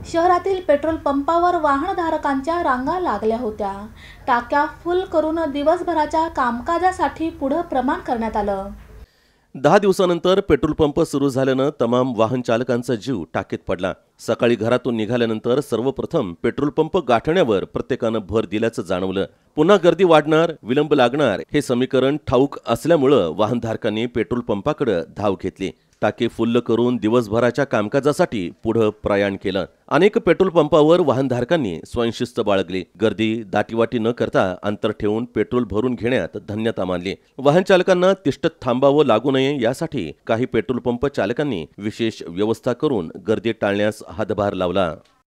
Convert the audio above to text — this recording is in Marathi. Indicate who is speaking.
Speaker 1: शहरातील पेट्रोल पंपावर वाहनधारकांच्या रांगा लागल्या होत्या। टाक्या फुल करून दिवसभराच्या कामकाजासाठी पुढे प्रमाण करण्यात आलं।
Speaker 2: 10 दिवसानंतर पेट्रोल पंप सुरू झाल्यानं तमाम वाहन चालकांचा जीव टाकीत पडला। सकाळी घरातून निघाल्यानंतर सर्वप्रथम पेट्रोल पंप गाठण्यावर प्रत्येकानं भर दिल्याचं जाणवलं। पुन्हा गर्दी वाढणार, विलंब लागणार हे समीकरण ठाऊक असल्यामुळे वाहनधारकांनी पेट्रोल पंपाकडे धाव घेतली। टाकी फुल्ल करून दिवसभराच्या कामकाजासाठी पुढे प्रयाण केलं। अनेक पेट्रोल पंपावर वाहनधारकांनी स्वयंशिस्त बाळगली। गर्दी दाटीवाटी न करता अंतर ठेवून पेट्रोल भरून घेण्यात धन्यता मानली। वाहन चालकांना तिष्ठत थांबावं लागू नये यासाठी काही पेट्रोल पंप चालकांनी विशेष व्यवस्था करून गर्दी टाळण्यास हातभार लावला।